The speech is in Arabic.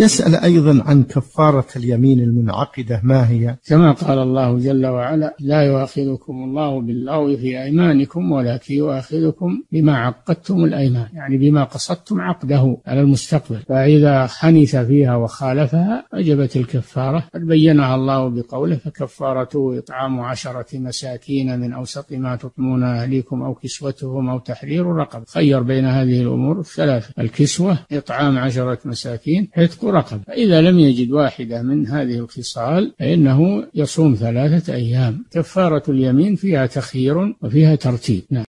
يسأل أيضا عن كفارة اليمين المنعقدة، ما هي؟ كما قال الله جل وعلا: لا يؤاخذكم الله باللغو في أيمانكم ولكن يؤاخذكم بما عقدتم الأيمان، يعني بما قصدتم عقده على المستقبل، فإذا حنث فيها وخالفها وجبت الكفارة. قد بينها الله بقوله: فكفارته إطعام 10 مساكين من أوسط ما تطعمون أهليكم أو كسوتهم أو تحرير رقبة. خير بين هذه الأمور الثلاثة: الكسوة، إطعام 10 مساكين، عتق رقبة. فإذا لم يجد واحدة من هذه الخصال فإنه يصوم 3 أيام. كفارة اليمين فيها تخيير وفيها ترتيب.